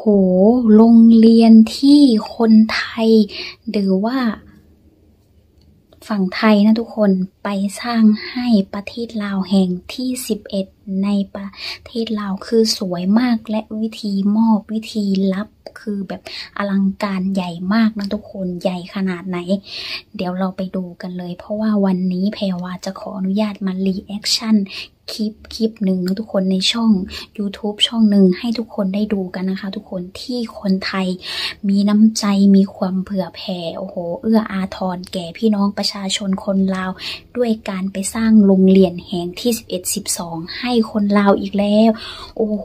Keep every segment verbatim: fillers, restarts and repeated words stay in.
โรงเรียนที่คนไทยหรือว่าฝั่งไทยนะทุกคนไปสร้างให้ประเทศลาวแห่งที่สิบเอ็ดในประเทศลาวคือสวยมากและวิธีมอบวิธีรับคือแบบอลังการใหญ่มากนะทุกคนใหญ่ขนาดไหนเดี๋ยวเราไปดูกันเลยเพราะว่าวันนี้แพรวาจะขออนุญาตมารีแอคชั่นคลิปคลิปหนึ่งนะทุกคนในช่อง YouTube ช่องหนึ่งให้ทุกคนได้ดูกันนะคะทุกคนที่คนไทยมีน้ำใจมีความเผื่อแผ่โอ้โหเอื้ออาทรแก่พี่น้องประชาชนคนลาวด้วยการไปสร้างโรงเรียนแห่งที่สิบเอ็ด สิบสองให้คนลาวอีกแล้วโอ้โห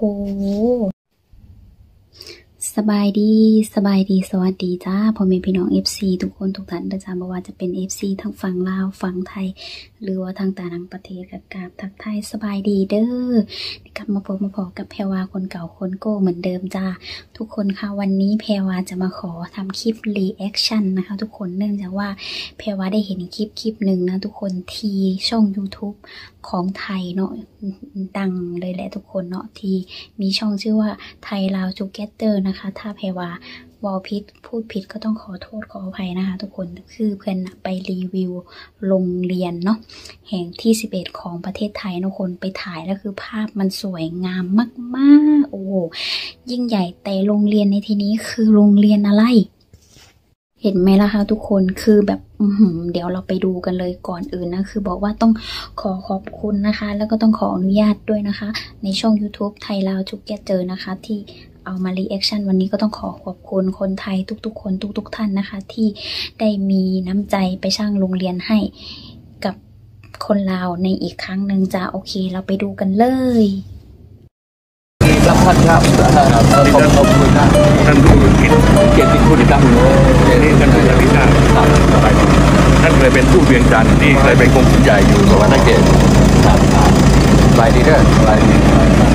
สบายดีสบายดีสวัสดีจ้าพ่อแม่พี่น้อง เอฟ ซี ทุกคนทุกท่านนะจ๊ะไม่ว่าจะเป็น เอฟ ซี ทั้งฝั่งลาวฝั่งไทยหรือว่าทางต่างประเทศกับกราบทักทายสบายดีเด้อกลับมาพบมาพอกับแพรวาคนเก่าคนโก้เหมือนเดิมจ้าทุกคนค่ะวันนี้แพรวาจะมาขอทำคลิปรีแอคชั่นนะคะทุกคนเนื่องจากว่าแพรวาได้เห็นคลิปคลิปหนึ่งนะทุกคนที่ช่อง YouTube ของไทยเนาะดังเลยแหละทุกคนเนาะที่มีช่องชื่อว่าไทยลาวจูเกเตอร์นะคะถ้าแพรวาวอลพิษพูดผิดก็ต้องขอโทษขออภัยนะคะทุกคนคือเพื่อนไปรีวิวโรงเรียนเนาะแห่งที่สิบเอ็ดของประเทศไทยทุกคนไปถ่ายแล้วคือภาพมันสวยงามมากๆโอ้ยิ่งใหญ่แต่โรงเรียนในที่นี้คือโรงเรียนอะไรเห็นไหมล่ะคะทุกคนคือแบบอืเดี๋ยวเราไปดูกันเลยก่อนอื่นนะคือบอกว่าต้องขอขอบคุณนะคะแล้วก็ต้องขออนุญาตด้วยนะคะในช่อง YouTube ไทยลาวจุกแกเจอนะคะที่เอามารีแอคชั่นวันนี้ก็ต้องขอขอบคุณคนไทยทุกๆคนทุกๆท่านนะคะที่ได้มีน้ำใจไปสร้างโรงเรียนให้กับคนลาวในอีกครั้งหนึ่งจ้าโอเคเราไปดูกันเลยรับท่านครับขอบคุณนะท่านผู้คิดเกียรติคุณตั้งนี่ท่านผู้บริหารท่านเคยเป็นผู้เวียงจันทร์ที่เคยเป็นกรมใหญ่อยู่สวรรณเขตหลายดีเด้อหลายดี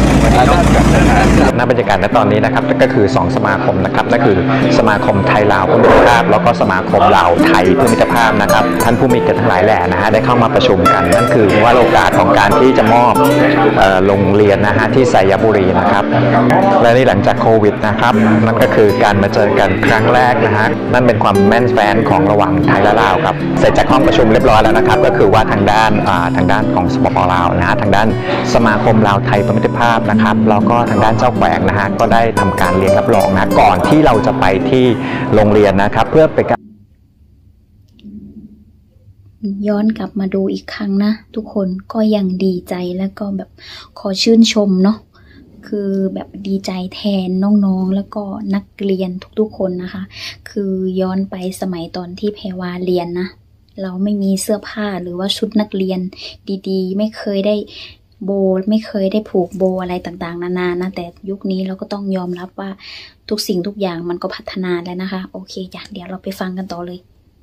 ณบรรยากาศณตอนนี้นะครับก็คือสองสมาคมนะครับนั่นคือสมาคมไทยลาวเพื่อมิตรภาพแล้วก็สมาคมลาวไทยเพื่อมิตรภาพนะครับท่านผู้มีเกียรติทั้งหลายแหล่นะฮะได้เข้ามาประชุมกันนั่นคือว่าโอกาสของการที่จะมอบโรงเรียนนะฮะที่ไซยบุรีนะครับและนี่หลังจากโควิดนะครับนั่นก็คือการมาเจอกันครั้งแรกนะฮะนั่นเป็นความแม่นแฟนของระหว่างไทยและลาวครับเสร็จจากห้องประชุมเรียบร้อยแล้วนะครับก็คือว่าทางด้านทางด้านของสปป.ลาวนะฮะทางด้านสมาคมลาวไทยเพื่อมิตรภาพนะครับแล้วก็ทางด้านเจ้าแขวงนะฮะก็ได้ทำการเรียนรับรองนะก่อนที่เราจะไปที่โรงเรียนนะครับเพื่อไปการย้อนกลับมาดูอีกครั้งนะทุกคนก็ยังดีใจแล้วก็แบบขอชื่นชมเนาะคือแบบดีใจแทนน้องๆแล้วก็นักเรียนทุกๆคนนะคะคือย้อนไปสมัยตอนที่แพรวาเรียนนะเราไม่มีเสื้อผ้าหรือว่าชุดนักเรียนดีๆไม่เคยได้โบไม่เคยได้ผูกโบอะไรต่างๆนานานะแต่ยุคนี้เราก็ต้องยอมรับว่าทุกสิ่งทุกอย่างมันก็พัฒนาแล้วนะคะโอเคจ้ะเดี๋ยวเราไปฟังกันต่อเลย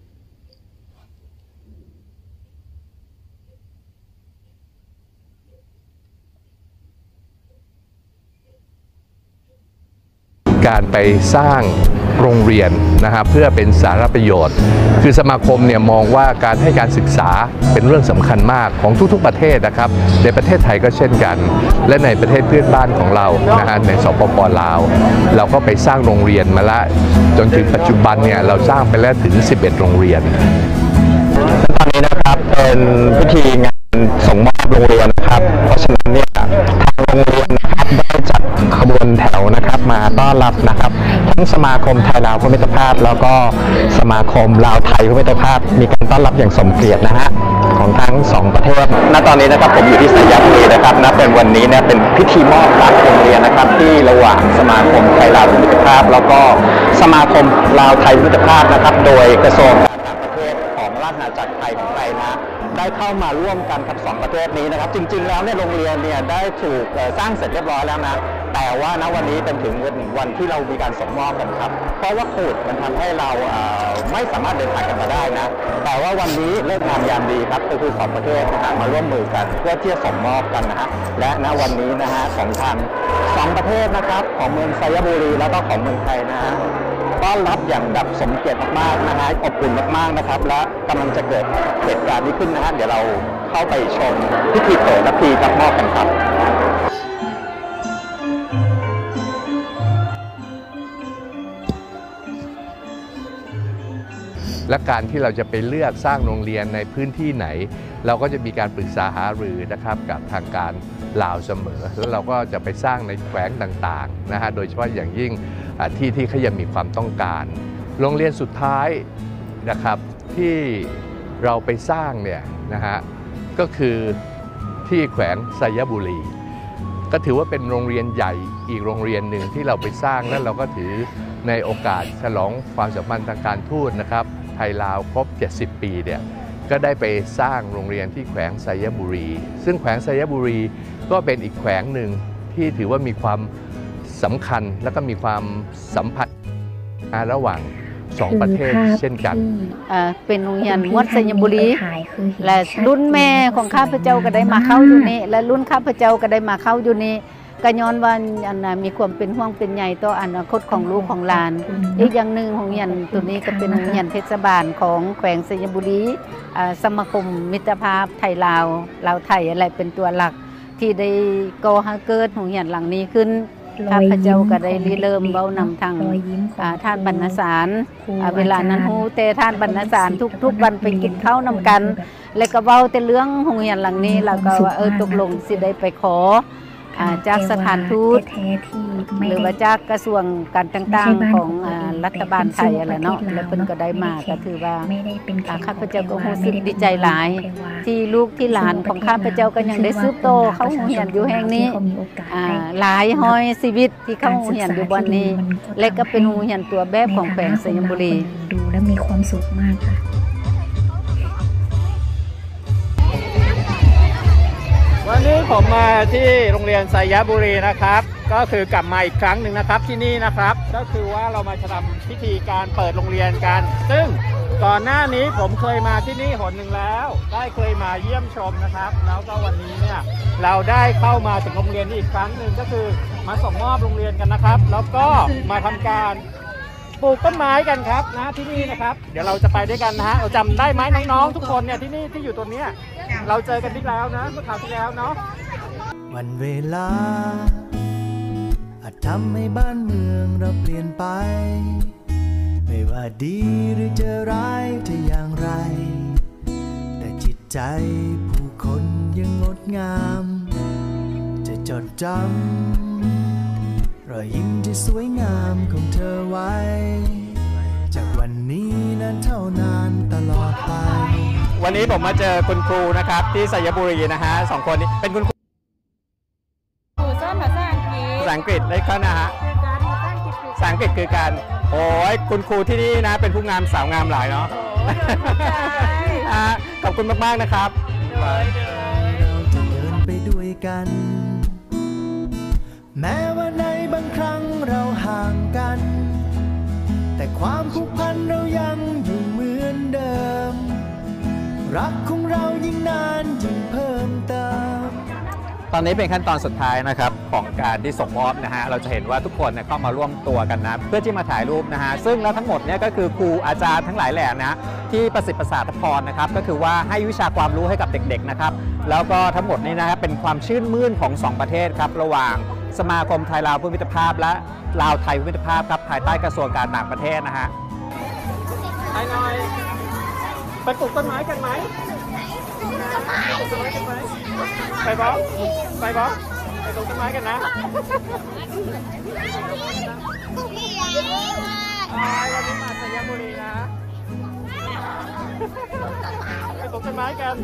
การไปสร้างโรงเรียนนะครับเพื่อเป็นสาธารณประโยชน์คือสมาคมเนี่ยมองว่าการให้การศึกษาเป็นเรื่องสำคัญมากของทุกๆประเทศนะครับในประเทศไทยก็เช่นกันและในประเทศเพื่อนบ้านของเรานะฮะในสปป.ลาวเราก็ไปสร้างโรงเรียนมาละจนถึงปัจจุบันเนี่ยเราสร้างไปแล้วถึงสิบเอ็ดโรงเรียนตอนนี้นะครับเป็นพิธีงานส่งมอบโรงเรียนนะครับเพราะฉะนั้นเนี่ยทางโรงเรียนนะครับได้จัดขบวนแถวนะครับมาต้อนรับนะครับทั้งสมาคมไทยลาวเพื่อมิตรภาพแล้วก็สมาคมลาวไทยเพื่อมิตรภาพมีการต้อนรับอย่างสมเกียรตินะฮะของทั้งสองประเทศณตอนนี้นะครับผมอยู่ที่ไซยบุรีนะครับณเป็นวันนี้เนี่ยเป็นพิธีมอบหลักโรงเรียนนะครับที่ระหว่างสมาคมไทยลาวเพื่อมิตรภาพแล้วก็สมาคมลาวไทยเพื่อมิตรภาพนะครับโดยกระทรวงการต่างประเทศของราชอาณาจักรไทยของไทยนะได้เข้ามาร่วมกันกับสองประเทศนี้นะครับจริงๆแล้วเนี่ยโรงเรียนเนี่ยได้ถูกสร้างเสร็จเรียบร้อยแล้วนะแต่ว่าณวันนี้เป็นถึงวันที่เรามีการส่งมอบกันครับเพราะว่าโควิดมันทำให้เราไม่สามารถเดินทางกันมาได้นะแต่ว่าวันนี้เลิกงามยามดีครับก็คือสองประเทศนะฮะมาร่วมมือกันเพื่อที่จะส่งมอบกันนะฮะและณวันนี้นะฮะของทางสองประเทศนะครับของเมืองไซยบุรีแล้วก็ของเมืองไทยนะฮะต้อนรับอย่างแบบสมเกียรติมากๆนะฮะอบอุ่นมากๆนะครับและกำลังจะเกิดเหตุการณ์นี้ขึ้นนะฮะเดี๋ยวเราเข้าไปชมพิธีเปิดและพิธีรับมอบกันครับและการที่เราจะไปเลือกสร้างโรงเรียนในพื้นที่ไหนเราก็จะมีการปรึกษาหารือนะครับกับทางการลาวเสมอแล้วเราก็จะไปสร้างในแขวงต่างๆนะฮะโดยเฉพาะอย่างยิ่งที่ที่เขายังมีความต้องการโรงเรียนสุดท้ายนะครับที่เราไปสร้างเนี่ยนะฮะก็คือที่แขวงไซยบุรีก็ถือว่าเป็นโรงเรียนใหญ่อีกโรงเรียนหนึ่งที่เราไปสร้างแล้วเราก็ถือในโอกาสฉลองความสัมพันธ์ทางการทูตนะครับไทยลาวครบเจ็ดสิบปีเนี่ยก็ได้ไปสร้างโรงเรียนที่แขวงไซยบุรีซึ่งแขวงไซยบุรีก็เป็นอีกแขวงหนึ่งที่ถือว่ามีความสำคัญและก็มีความสัมพันธ์ระหว่างสองประเทศเช่นกันเป็นโรงเรียนมวดไซยบุรีและรุ่นแม่ของข้าพเจ้าก็ได้มาเข้าอยู่นี่และรุ่นข้าพเจ้าก็ได้มาเข้าอยู่นี่ก็ย้อนว่าอันมีความเป็นห่วงเป็นใยต่ออนาคตของลูกของหลานอีกอย่างหนึ่งโรงเรียนตัวนี้ก็เป็นโรงเรียนเทศบาลของแขวงไซยบุรีสมาคมมิตรภาพไทยลาวลาวไทยอะไรเป็นตัวหลักที่ได้ก่อให้เกิดโรงเรียนหลังนี้ขึ้นข้าพเจ้าก็ได้ริเริ่มเบ้านำทางท่านบรรณสารเวลานั้นฮู้แต่ท่านบรรณสารทุกๆวันไปกินข้าวนำกันแล้วก็เว้าแต่เรื่องโรงเรียนหลังนี้แล้วก็ว่าเออตกลงสิได้ไปขอจากสถานทูตหรือว่าจากกระทรวงการต่างๆของรัฐบาลไทยอะไรเนาะแล้วเพิ่นก็ได้มาก็ถือว่าข้าพเจ้าก็รู้สึกดีใจหลายที่ลูกที่หลานของข้าพเจ้าก็ยังได้สืบโตเข้าเรียนอยู่แห่งนี้หลายห้อยชีวิตที่เข้าเรียนอยู่บนนี้และก็เป็นโรงเรียนตัวแบบของแขวงไซยบุรีดูแล้วมีความสุขมากค่ะวันนี้ผมมาที่โรงเรียนไซยบุรีนะครับก็คือกลับมาอีกครั้งหนึ่งนะครับที่นี่นะครับก็คือว่าเรามาทำพิธีการเปิดโรงเรียนกันซึ่งก่อนหน้านี้ผมเคยมาที่นี่หนหนึ่งแล้วได้เคยมาเยี่ยมชมนะครับแล้วก็วันนี้เนี่ยเราได้เข้ามาถึงโรงเรียนอีกครั้งหนึ่งก็คือมาส่งมอบโรงเรียนกันนะครับแล้วก็มาทำการปลูกต้นไม้กันครับนะที่นี่นะครับเดี๋ยวเราจะไปด้วยกันนะฮะเราจำได้ไหมน้องๆทุกคนเนี่ยที่นี่ที่อยู่ตรงนี้เราเจอกันที่แล้วนะเมื่อคราวที่แล้วเนาะวันเวลาอาจทำให้บ้านเมืองเราเปลี่ยนไปไม่ว่าดีหรือจะร้ายจะอย่างไรแต่จิตใจผู้คนยังงดงามจะจดจำรอยยิ้มที่สวยงามของเธอไว้จากวันนี้นั้นเท่านานตลอดไปวันนี้ผมมาเจอคุณครูนะครับที่ไซยบุรีนะฮะสองคนนี้เป็นคุณครูสอนภาษาอังกฤษภาษาอังกฤษได้ค่ะนะฮะภาษาอังกฤษคือการโอ้ยคุณครูที่นี่นะเป็นผู้งามสาวงามหลายเนาะขอบคุณมากๆนะครับเราจะเดินไปด้วยกันแม้ว่าในบางครั้งเราห่างกันแต่ความผูกพันเรายังอยู่เหมือนเดิมรักของเรายิ่งนานยิ่งเพิ่มเติมตอนนี้เป็นขั้นตอนสุดท้ายนะครับของการที่ส่งมอบนะฮะเราจะเห็นว่าทุกคนเข้ามาร่วมตัวกันนะเพื่อที่มาถ่ายรูปนะฮะซึ่งแล้วทั้งหมดเนี่ยก็คือครูอาจารย์ทั้งหลายแหล่นะที่ประสิทธิ์ประสาทพรนะครับก็คือว่าให้วิชาความรู้ให้กับเด็กๆนะครับแล้วก็ทั้งหมดนี้นะครับเป็นความชื่นมื่นของสองประเทศครับระหว่างสมาคมไทยลาวภูมิมิตรภาพและลาวไทยภูมิมิตรภาพครับภายใต้กระทรวงการต่างประเทศนะฮะไปหน่อยไปปลูกต้นไม้กันไหมไปบ๊อบไปบ๊อบไปปลูกต้นไม้กันนะวันนี้มาไซยบุรีนะไปปลูกต้นไม้กัน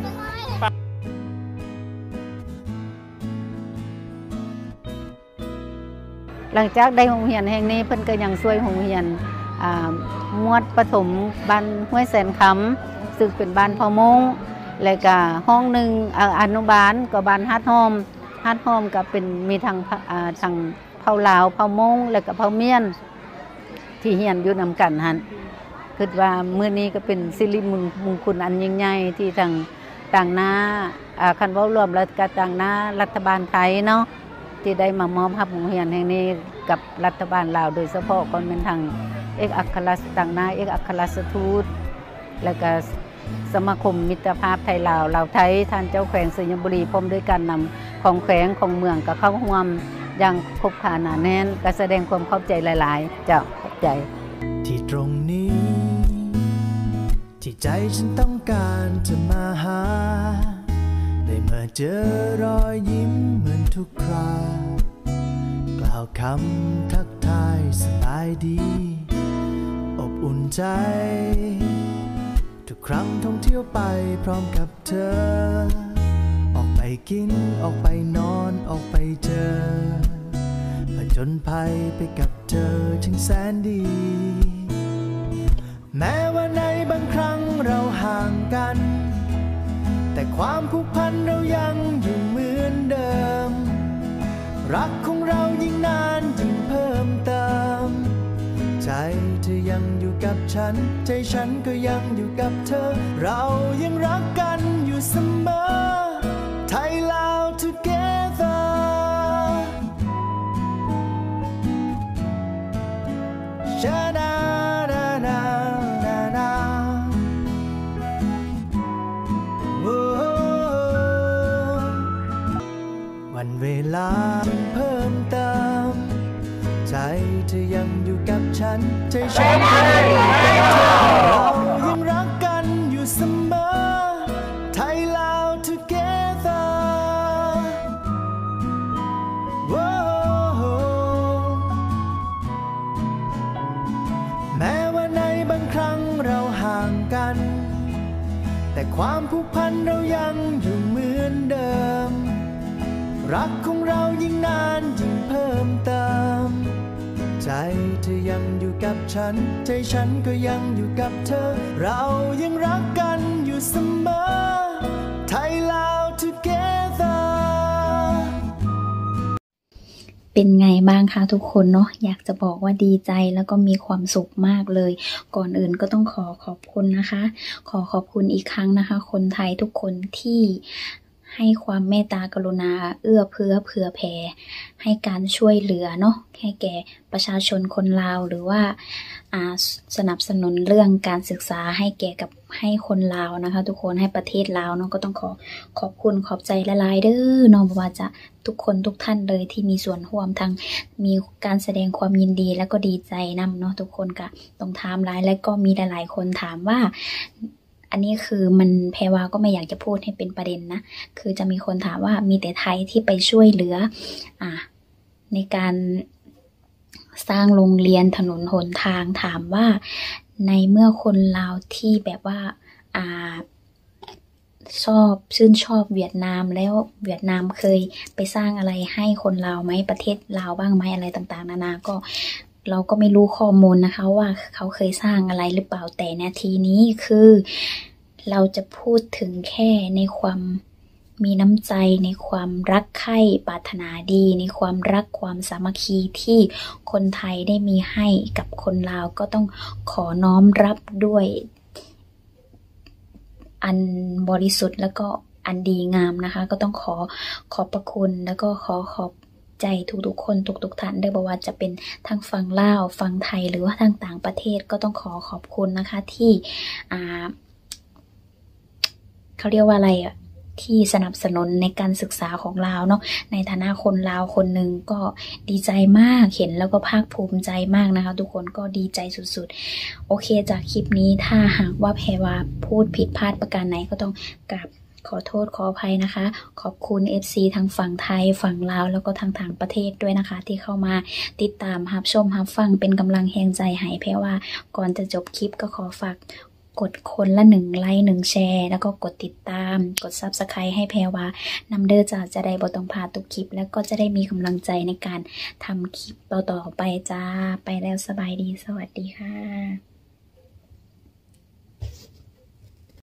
หลังจากได้โรงเรียนแห่งนี้เพิ่นก็ยังช่วยโรงเรียนมวดปฐมบ้านห้วยแสนคำซึ่งเป็นบ้านพ่อมงแล้วก็ห้องหนึ่งอนุบาลก็บ้านฮัดหอมฮัดหอมก็เป็นมีทางทางเผาลาวเผามงแล้วก็เผาเมียนที่เฮียนอยู่นำกันฮันคิดว่ามื้อนี้ก็เป็นสิริมงคลอันยิ่งใหญ่ที่ทางต่างหน้าคันเว้ารวมแล้วก็ต่างหน้ารัฐบาลไทยเนาะที่ได้มามอบรับโรงเรียนแห่งนี้กับรัฐบาลลาวโดยเฉพาะคนเป็นทางเอกอัครราชต่างหน้าเอกอัครราชทูตและก็สมาคมมิตรภาพไทยลาวลาวไทยท่านเจ้าแขวงไซยบุรีพร้อมด้วยการนำของแขวงของเมืองกับเข้าร่วมอย่างครบครันหนาแน่นก็แสดงความเข้าใจหลายๆเจ้าขอบใจที่ตรงนี้ใจฉันต้องการจะมาหาได้มาเจอรอยยิ้มเหมือนทุกครากล่าวคำทักทายสบายดีอบอุ่นใจทุกครั้งท่องเที่ยวไปพร้อมกับเธอออกไปกินออกไปนอนออกไปเจอผจญภัยไปกับเธอช่างแสนดีแม้ว่าในบางครั้งเราห่างกันแต่ความผูกพันเรายังอยู่เหมือนเดิมรักของเรายิ่งนานยิ่งเพิ่มเติมใจเธอยังอยู่กับฉันใจฉันก็ยังอยู่กับเธอเรายังรักกันอยู่เสมอไทยลาว together ชาดาดาดาดาดาวันเวลาเพิ่มเติมใจเธอยังอยู่กับฉันใจฉันก็ยังอยู่กับเธอเรายังรักกันอยู่เสมอไทยลาว together แม้ว่าในบางครั้งเราห่างกันแต่ความผูกพันเรายังอยู่เหมือนเดิมรักของเรายิ่งนานยิ่งเพิ่มเติมใจเธอยังอยู่กับฉันใจฉันก็ยังอยู่กับเธอเรายังรักกันอยู่เสมอไทยลาว together เป็นไงบ้างคะทุกคนเนาะอยากจะบอกว่าดีใจแล้วก็มีความสุขมากเลยก่อนอื่นก็ต้องขอขอบคุณนะคะขอขอบคุณอีกครั้งนะคะคนไทยทุกคนที่ให้ความเมตตากรุณาเอื้อเฟื้อเผื่อแผ่ให้การช่วยเหลือเนาะให้แก่ประชาชนคนลาวหรือว่าสนับสนุนเรื่องการศึกษาให้แก่กับให้คนลาวนะคะทุกคนให้ประเทศลาวเนาะก็ต้องขอขอบคุณขอบใจละลายเด้อเนาะว่าจะทุกคนทุกท่านเลยที่มีส่วนร่วมทั้งมีการแสดงความยินดีและก็ดีใจนำเนาะทุกคนก็ต้องถามหลายและก็มีหลายๆคนถามว่าอันนี้คือมันแพรวาก็ไม่อยากจะพูดให้เป็นประเด็นนะคือจะมีคนถามว่ามีแต่ไทยที่ไปช่วยเหลืออ่าในการสร้างโรงเรียนถนนหนทางถามว่าในเมื่อคนลาวที่แบบว่าอ่าชอบชื่นชอบเวียดนามแล้วเวียดนามเคยไปสร้างอะไรให้คนลาวไหมประเทศลาวบ้างไหมอะไรต่างๆนานาก็เราก็ไม่รู้ข้อมูลนะคะว่าเขาเคยสร้างอะไรหรือเปล่าแต่นาทีนี้คือเราจะพูดถึงแค่ในความมีน้ำใจในความรักใคร่ปรารถนาดีในความรักความสามัคคีที่คนไทยได้มีให้กับคนลาวก็ต้องขอน้อมรับด้วยอันบริสุทธิ์แล้วก็อันดีงามนะคะก็ต้องขอขอบพระคุณแล้วก็ขอขอบใจทุกๆคนทุกๆท่านได้บอกว่าจะเป็นทางฝั่งลาวฝั่งไทยหรือว่าทางต่างประเทศก็ต้องขอขอบคุณนะคะที่อ่าเขาเรียกว่าอะไรอ่ะที่สนับสนุนในการศึกษาของลาวเนาะในฐานะคนลาวคนหนึ่งก็ดีใจมากเห็นแล้วก็ภาคภูมิใจมากนะคะทุกคนก็ดีใจสุดๆโอเคจากคลิปนี้ถ้าหากว่าแพรวาพูดผิดพลาดประการไหนก็ต้องกราบขอโทษขออภัยนะคะขอบคุณ เอฟ ซี ทั้งฝั่งไทยฝั่งลาวแล้วก็ทางต่างประเทศด้วยนะคะที่เข้ามาติดตามรับชมรับฟังเป็นกำลังแรงใจให้แพรวาก่อนจะจบคลิปก็ขอฝากกดคนละหนึ่งไลค์หนึ่งแชร์แล้วก็กดติดตามกด ซับสไครบ์ ให้แพรวานำเด้อจ้าจะได้บ่ต้องพลาดทุกคลิปแล้วก็จะได้มีกำลังใจในการทำคลิปต่อๆไปจ้าไปแล้วสบายดีสวัสดีค่ะ